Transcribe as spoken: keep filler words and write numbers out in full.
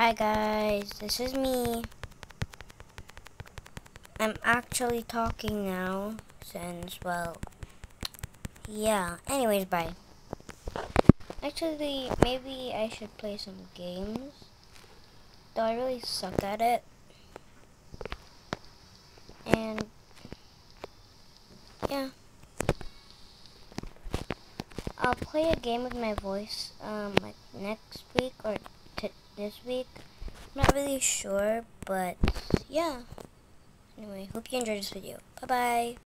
Hi guys, this is me. I'm actually talking now since, well, yeah. Anyways, bye. Actually, maybe I should play some games, though I really suck at it. And, yeah. I'll play a game with my voice, um, like next week or t this week. I'm not really sure, but yeah. Anyway, hope you enjoyed this video. Bye-bye.